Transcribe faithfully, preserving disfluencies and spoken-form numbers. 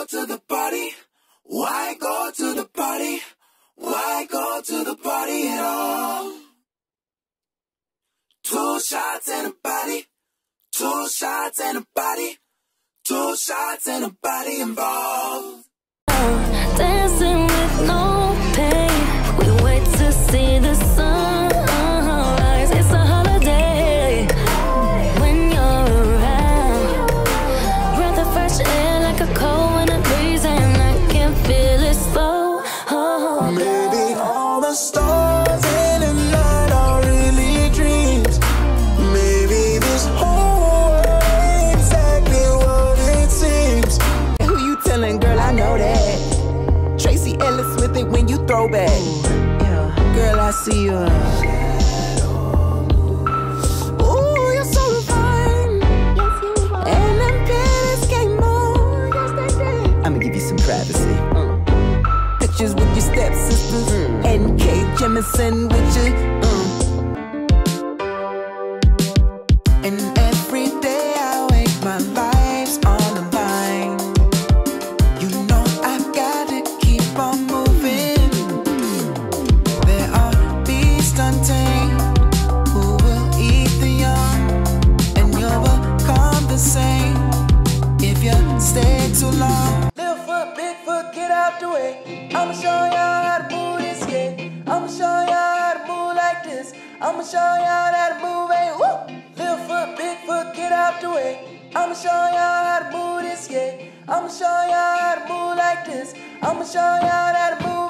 to the party? Why go to the party? Why go to the party at all? Two shots and a body, two shots and a body, two shots and a body involved. Dancing with no pain, we wait to see the sun rise. It's a holiday when you're around. Breath of fresh air like a cold winter breeze, and I can feel it slow. Oh, maybe all the stars in the night are really dreams. Maybe this whole world ain't exactly what it seems. Who you telling, girl? I know that. Tracy Ellis with it when you throw back. Yeah, girl, I see you. Ooh, you're so fine. Yes, you are. And them panties came on. Yes, they did. I'ma give you some privacy. Mm. Pictures with your stepsisters. Mm. And Kay Jemison with you. Mm. And every day I wake, my life's on the line. You know I've gotta keep on moving. There are beasts untamed who will eat the young, and you'll become the same if you stay too long. Little foot, big foot, get out the way. I'ma show y'all how to move this, yeah. I'ma show y'all how to move like this. I'ma show y'all how to move, hey, woo. Little foot, big foot, get out the way. I'ma show y'all how to move this, yeah. I'ma show y'all how to move like this. I'ma show y'all how to move.